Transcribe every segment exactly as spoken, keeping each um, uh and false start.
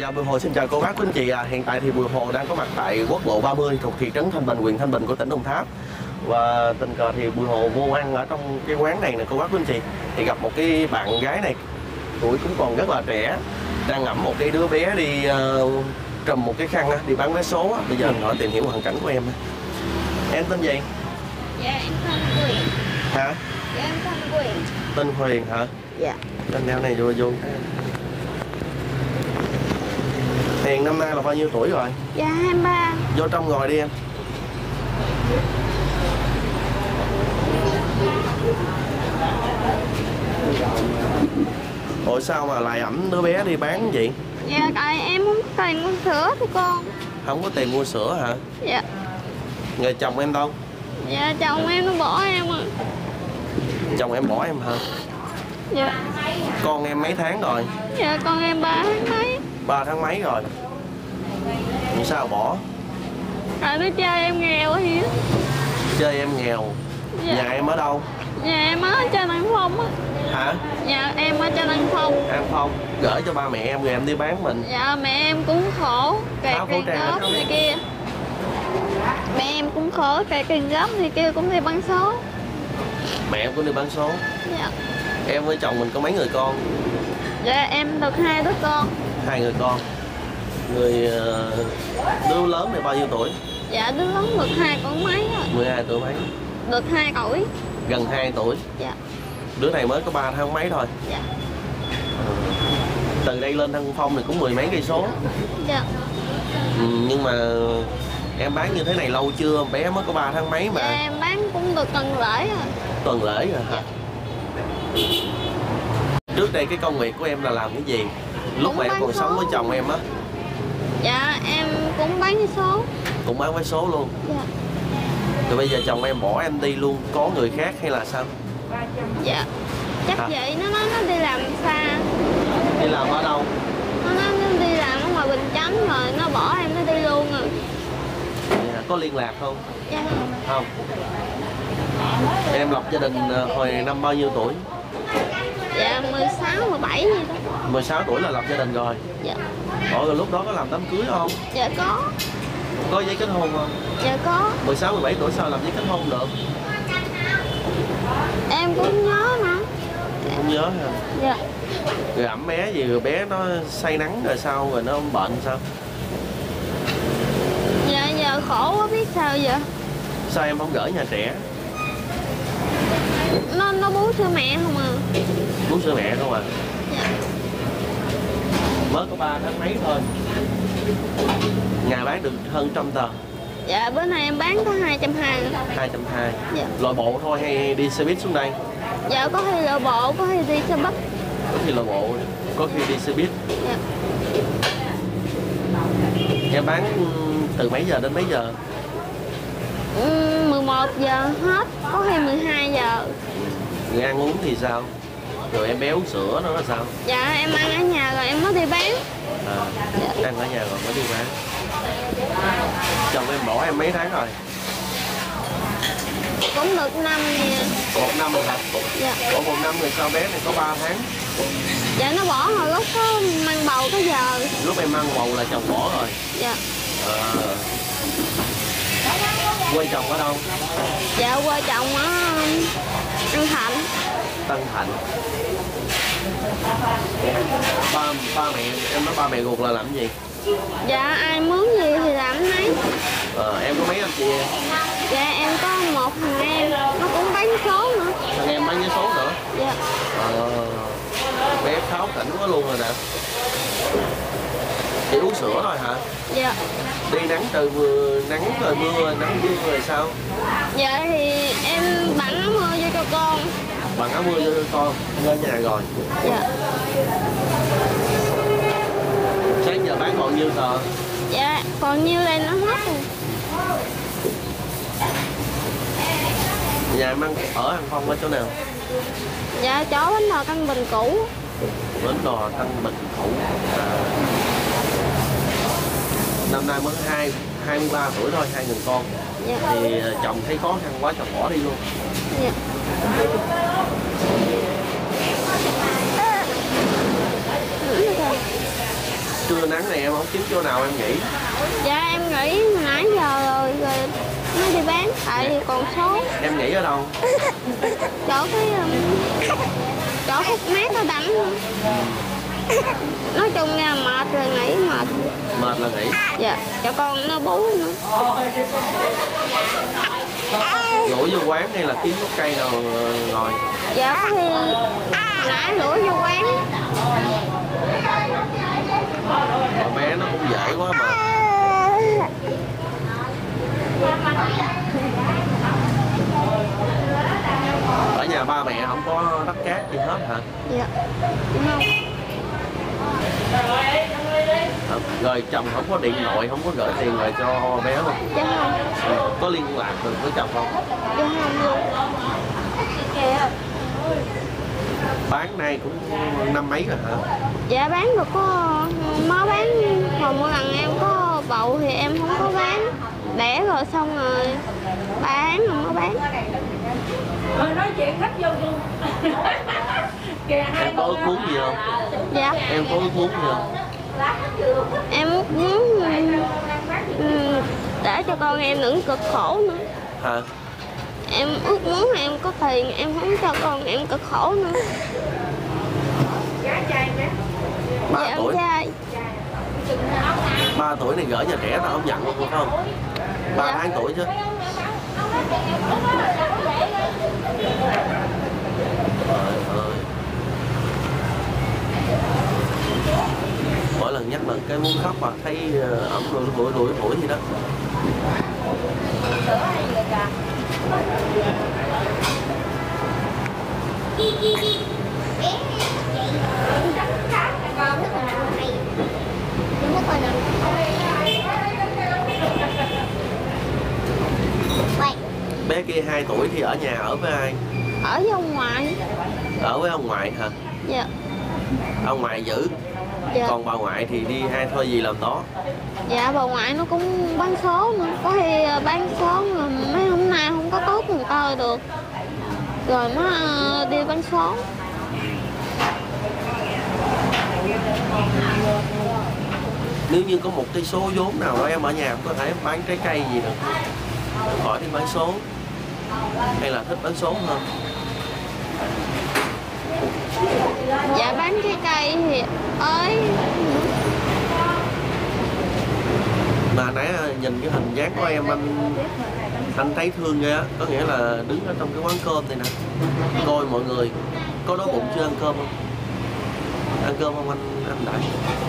Dạ, Bùi Hồ xin chào cô bác quý anh chị. À, hiện tại thì Bùi Hồ đang có mặt tại quốc lộ ba mươi thuộc thị trấn Thanh Bình, huyện Thanh Bình của tỉnh Đồng Tháp. Và tình cờ thì Bùi Hồ vô ăn ở trong cái quán này nè cô bác quý anh chị, thì gặp một cái bạn gái này, tuổi cũng còn rất là trẻ, đang ngậm một cái đứa bé đi uh, trùm một cái khăn đi bán vé số. Bây giờ mình hỏi tìm hiểu hoàn cảnh của em. Em tên gì? Dạ em tên Huyền. Hả? Dạ em tên Huyền. Tên Huyền hả? Dạ. Tên đeo này vô vô. Hiền năm nay là bao nhiêu tuổi rồi? Dạ hai mươi ba. Vô trong ngồi đi em. Ủa sao mà lại ẵm đứa bé đi bán vậy? Dạ tại em không có tiền mua sữa thì con. Không có tiền mua sữa hả? Dạ. Người chồng em đâu? Dạ chồng em nó bỏ em à. Chồng em bỏ em hả? Dạ. Con em mấy tháng rồi? Dạ con em ba tháng mấy. Ba tháng mấy rồi? Vì sao bỏ? Tại nó chơi em nghèo thì. Chơi em nghèo. Dạ. Nhà em ở đâu? Nhà em ở trên An Phong á. Hả? Nhà em ở trên An Phong. An Phong. Gửi cho ba mẹ em rồi em đi bán mình. Dạ mẹ em cũng khổ, kẹt Áo khẩu tiền trang góp này kia. Mẹ em cũng khổ, kẹt tiền góp thì kia cũng đi bán số. Mẹ em cũng đi bán số. Dạ. Em với chồng mình có mấy người con? Dạ em được hai đứa con. Hai người con. Người đứa lớn này bao nhiêu tuổi? Dạ đứa lớn được hai tuổi mấy rồi. mười hai tuổi mấy? Được hai tuổi. Gần hai tuổi. Dạ. Đứa này mới có ba tháng mấy thôi. Dạ. Ừ. Từ đây lên Thăng Phong thì cũng mười mấy cây số. Dạ. Ừ, nhưng mà em bán như thế này lâu chưa? Bé mới có ba tháng mấy mà. Dạ em bán cũng được tuần lễ rồi. Tuần lễ rồi hả? Dạ. Trước đây cái công việc của em là làm cái gì? Lúc Cũng mà em còn số. sống với chồng em á? Dạ em cũng bán vé số. Cũng bán vé số luôn? Dạ. Rồi bây giờ chồng em bỏ em đi luôn, có người khác hay là sao? Dạ. Chắc hả? vậy nó nói nó đi làm xa. Đi làm ở đâu? Nó nói nó đi làm ở ngoài Bình Chánh rồi nó bỏ em nó đi luôn rồi. Dạ. Có liên lạc không? Dạ. Không. Em lập gia đình hồi năm bao nhiêu tuổi? Dạ mười sáu, mười bảy gì đó. mười sáu tuổi là lập gia đình rồi? Dạ. Ủa rồi lúc đó có làm đám cưới không? Dạ có. Có giấy kết hôn không? Dạ có. mười sáu, mười bảy tuổi sao làm giấy kết hôn được? Em cũng nhớ nữa. Không nhớ hả? Dạ. Rồi ẵm bé gì rồi bé nó say nắng rồi sao, rồi nó bệnh sao? Dạ giờ khổ quá biết sao giờ. Sao em không gửi nhà trẻ? Nó nó bú sữa mẹ không à. Bú sữa mẹ không à? Dạ. Mới có ba tháng mấy thôi. Ngày bán được hơn trăm tờ. Dạ bữa nay em bán có hai trăm hai mươi. Hai trăm hai. Dạ. Loại bộ thôi hay đi xe buýt xuống đây? Dạ có khi lội bộ, có khi đi xe buýt. Có khi loại bộ, có khi đi xe buýt. Dạ. Em bán từ mấy giờ đến mấy giờ? Ừ, mười một giờ hết, có khi mười hai giờ. Người ăn uống thì sao? Rồi em bé uống sữa nó là sao? Dạ em ăn ở nhà rồi em mới đi bán. À, Dạ. ăn ở nhà rồi mới đi bán. Chồng em bỏ em mấy tháng rồi? Cũng được năm nha. Một năm rồi hả? Dạ. Ủa một năm rồi sao bé này có ba tháng? Dạ nó bỏ hồi lúc có mang bầu tới giờ. Lúc em mang bầu là chồng bỏ rồi? Dạ. À. Quê chồng ở đâu? Dạ quê chồng ở An Thạnh. Tân Thạnh. Ba, ba mẹ, em nói ba mẹ ruột là làm cái gì? Dạ ai mướn gì thì làm nấy. À, em có mấy anh chị em? Dạ em có một thằng em, nó cũng bán số nữa. Thằng em bán vé số nữa? Dạ. À, bé kháo cảnh quá luôn rồi nè. Chỉ uống sữa thôi hả? Dạ. Đi nắng trời vừa nắng rồi mưa, nắng mưa rồi sao? Dạ thì em bận áo mưa vô cho con. Bằng áo mưa cho con, lên nhà rồi. Dạ. Sáng giờ bán còn nhiêu tờ? Dạ còn nhiêu đây nó hết rồi. Nhà em ăn ở An Phong ở chỗ nào? Dạ chỗ bánh đò Căn Bình cũ. Bến đò Thanh Bình cũ. À. Năm nay mới hai hai mươi ba tuổi thôi, hai người con. Dạ. Thì chồng thấy khó khăn quá chồng bỏ đi luôn. Dạ. Trưa nắng này em không kiếm chỗ nào em nghỉ? Dạ em nghĩ hồi nãy giờ rồi rồi mới đi bán tại vì còn số. Em nghỉ ở đâu? Chỗ cái um, chỗ hút mát ở đảnh nữa. Nói chung nha mệt rồi nghỉ mệt. Mệt là nghỉ. Dạ, cho con nó bú nữa. Rủ vô quán hay là kiếm gốc cây nào ngồi? Dạ có khi hồi nãy rủ vô quán. Mà bé nó cũng dễ quá mà. Ở nhà ba mẹ không có đất cát gì hết hả? Dạ, đúng không? Rồi chồng không có điện thoại, không có gửi tiền về cho bé không? Dạ không. Có liên lạc được với chồng không? Dạ không luôn. Bán nay cũng năm mấy rồi hả? Dạ bán được có mới bán hồi mỗi lần em có bậu thì em không có bán. Đẻ rồi xong rồi bán rồi mới bán. Rồi nói chuyện khách vô luôn. Em có ước muốn gì không? Dạ. Em có ước muốn gì không? Em muốn ừ, để cho con em đừng cực khổ nữa. Hả? Em ước muốn em có tiền em không cho con em cực khổ nữa. Ba Dạ tuổi. em trai. Ba tuổi này gửi nhà trẻ tao không nhận luôn phải không? Ba Dạ. tháng tuổi chứ. Trời ơi. Mỗi lần nhắc là cái muốn khóc mà thấy ẩm đuổi đuổi đuổi đuổi gì đó. Bé kia hai tuổi thì ở nhà ở với ai? Ở với ông ngoại. Ở với ông ngoại hả? Dạ. Ông ngoại giữ. Dạ. Còn bà ngoại thì đi ai thôi gì làm đó. Dạ bà ngoại nó cũng bán số nữa. Có khi bán số mà mấy hôm nay không có tốt người ta được. Rồi nó đi bán số. Nếu như có một cái số vốn nào đó em ở nhà có thể bán trái cây gì được, khỏi đi bán số, hay là thích bán số hơn? Dạ bán trái cây thì ơi. Mà nãy nhìn cái hình dáng của em anh anh thấy thương ghê á, có nghĩa là đứng ở trong cái quán cơm này nè, coi mọi người có đói bụng chưa, ăn cơm không? Ăn cơm không anh anh Đại?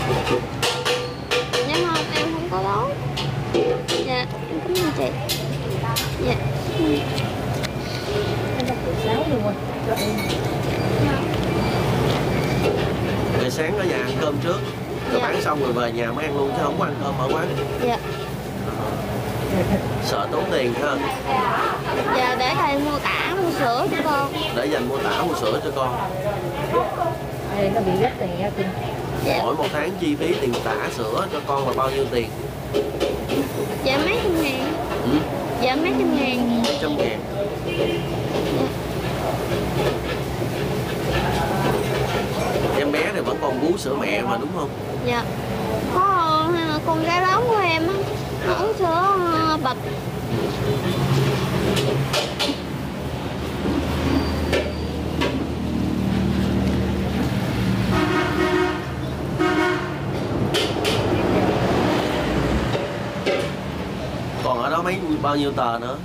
Dạ không, em không có đói. Dạ, em cảm ơn chị. Dạ. Rồi sáng ở nhà ăn cơm trước, rồi Dạ. bán xong rồi về nhà mới ăn luôn chứ không có ăn cơm ở quán. Dạ. Sợ tốn tiền ha. Dạ để thầy mua tả mua sữa cho con. Để dành mua tả mua sữa cho con. Đây nó bị rất tiền nha tiền. Dạ. Mỗi một tháng chi phí tiền tả sữa cho con là bao nhiêu tiền? Dạ mấy trăm ngàn. Ừ? Dạ mấy trăm ngàn. Mấy trăm ngàn. Em bé này vẫn còn bú sữa mẹ mà đúng không? Dạ. Có con gái lớn của em á, uống sữa bịch. Còn ở đó mấy bao nhiêu tờ nữa?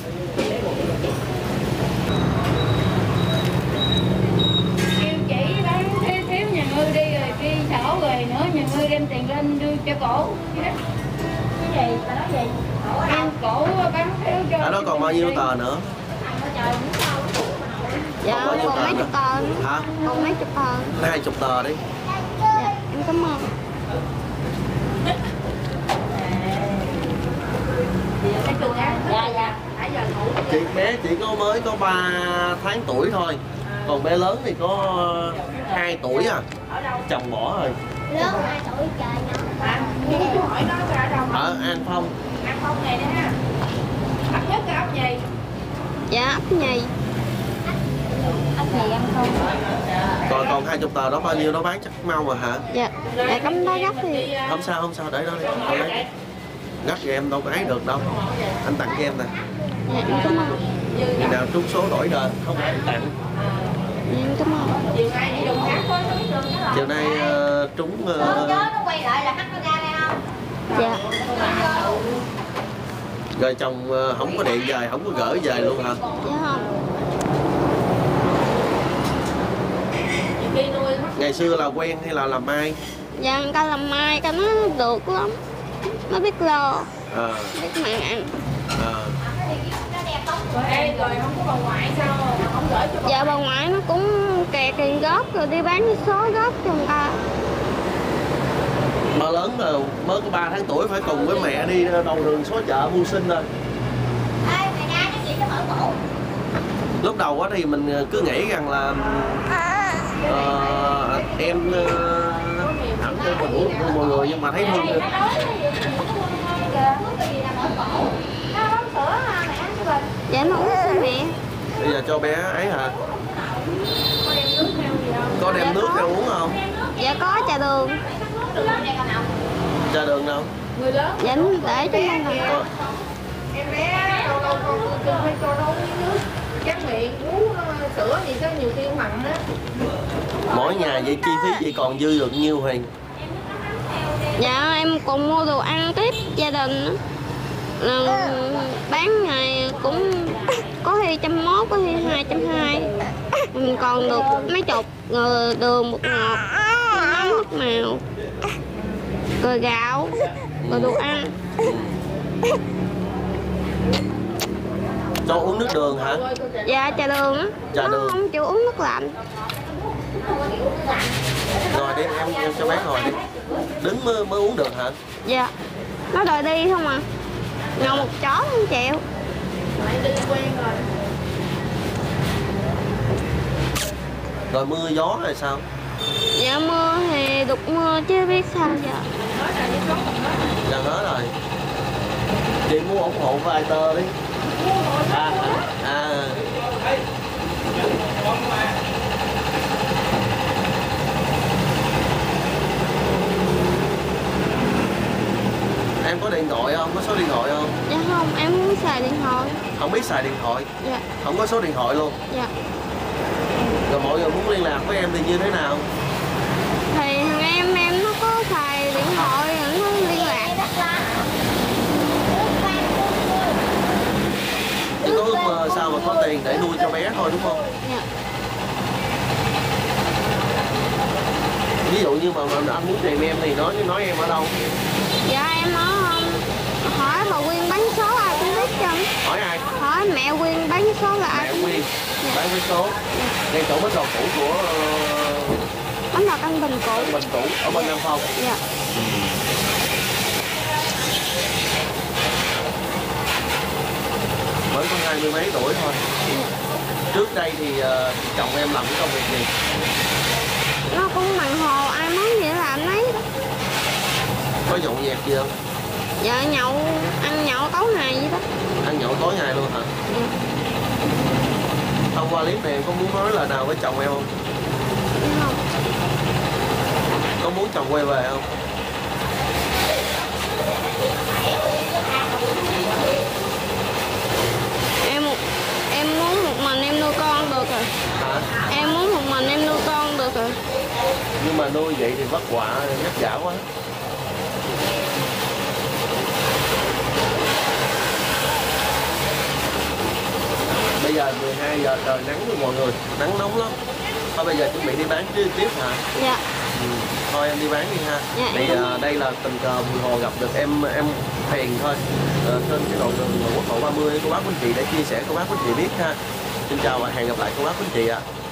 Kêu chị bán thiếu thiếu nhà ngư đi rồi đi sổ rồi nữa nhà ngư đem tiền lên đưa cho cổ. Cái gì? Bà nói gì? Em cổ bán thiếu cho. Ở đó còn bao nhiêu tờ nữa? Dạ Còn bao nhiêu còn tờ mấy nữa? chục tờ nữa. Hả? Còn mấy chục tờ. Hai chục tờ đi. Dạ em cảm ơn. Dạ dạ. Nãy giờ ngủ. Chị bé chỉ có mới có ba tháng tuổi thôi. Còn bé lớn thì có hai tuổi à. Chồng bỏ rồi. Lớn hai tuổi trời nhỏ. À, chú hỏi nó ra đâu mà. Ở An Phong. Ăn không này nè ha. Ấp nhất cái ấp gì? Dạ ấp nhì. Anh thì em không. Còn còn hai chục tờ đó bao nhiêu đó bán chắc mau mà hả? Dạ, dạ cắm đó gấp thì Không sao không sao, để đó đi, không lấy. Gấp thì em đâu có ấy được đâu. Anh tặng cho em nè. dạ em cảm ơn. Khi nào trúng số đổi đời không phải anh tặng. Dạ, em cảm ơn. Chiều nay uh, trúng uh, Dạ, rồi chồng uh, không có điện về, không có gửi về luôn hả? dạ không. Ngày xưa là quen hay là làm ai? Dạ ca làm mai ca nó được lắm. Nó biết lo, À, biết mạng ăn. à. Rồi không có bà ngoại sao mà không gửi cho bà? Dạ bà ngoại nó cũng kẹt tiền góp rồi đi bán số góp cho người ta. Mà lớn rồi mới có ba tháng tuổi phải cùng với mẹ đi đầu đường xó chợ mưu sinh rồi. Lúc đầu á thì mình cứ nghĩ rằng là uh, em uh, hẳn cho mình uống được mọi người, nhưng mà thấy thương được. Dạ nó uống xin mẹ. Bây giờ cho bé ấy hả? Có đem nước ra uống không? Dạ có trà đường. Trà đường đâu? Người lớn. Dạ nó để cho nên là Có. Em bé lâu lâu con phải cho nó uống nước. Tráng miệng uống sữa gì sao nhiều khi mặn á. Mỗi ngày vậy chi phí vậy còn dư được nhiêu Huyền? dạ em còn mua đồ ăn tiếp gia đình nữa. Là bán ngày cũng có khi trăm mốt, có khi hai trăm hai. Mình còn được mấy chục, rồi đường bột ngọt, mắm nước màu, rồi gạo, rồi đồ ăn. Cho uống nước đường hả? Dạ trà đường á, Trà nó đường. không chịu uống nước lạnh. Rồi đi em, em cho bé ngồi đi. Đứng mới, mới uống được hả? Dạ, nó đòi đi không à. Ngồi một chó không chịu. Đi quen rồi. Rồi mưa gió hay sao? Dạ mưa thì đục mưa chứ biết sao giờ. Gần hết rồi. Chị muốn ủng hộ vài tờ đi. À, à. Em có điện thoại không? Có số điện thoại không? Dạ không, em muốn xài điện thoại. Không biết xài điện thoại. Dạ, Không có số điện thoại luôn. dạ. Rồi mọi người muốn liên lạc với em thì như thế nào? Thì thằng em em nó có xài điện thoại rồi nó liên lạc. Chỉ có ước mơ sao mà có tiền để nuôi cho bé thôi đúng không? Dạ. Ví dụ như mà, mà anh muốn tìm em thì nói nói em ở đâu? Dạ em nói không. Hỏi bà Quyên bán số ai cũng biết chứ. Hỏi ai? Hỏi mẹ Quyên bán số là ai Mẹ cũng biết. Quyên bán vé số. Ngay chỗ bến đò cũ của Bánh đò Tân Bình cũ. Tân Bình cũ ở bên Nam Phong. Dạ. Mới có hai mươi mấy tuổi thôi. Trước đây thì uh, chồng em làm cái công việc gì? Nó cũng bằng hồ, ai muốn gì làm nấy. Có dọn dẹp gì không? Dạ nhậu, ăn nhậu tối ngày vậy đó. Ăn nhậu tối ngày luôn hả? Dạ. Thông qua clip này em có muốn nói lời nào với chồng em không? Dạ không. Có muốn chồng quay về không? Em em muốn một mình em nuôi con được rồi. Hả? Em muốn một mình em nuôi con được rồi. Nhưng mà nuôi vậy thì vất vả, vất vả quá. Bây giờ mười hai giờ trời nắng với mọi người, nắng nóng lắm. Thôi bây giờ chuẩn bị đi bán tiếp tiếp hả? Dạ. Ừ. Thôi em đi bán đi ha. Dạ, Thì em... à, đây là tình cờ Bùi Hồ gặp được em em Hiền thôi. À, trên cái đoạn đường quốc lộ ba mươi cô bác quý anh chị để chia sẻ cô bác quý anh chị biết ha. Xin chào và hẹn gặp lại cô bác quý anh chị ạ. À.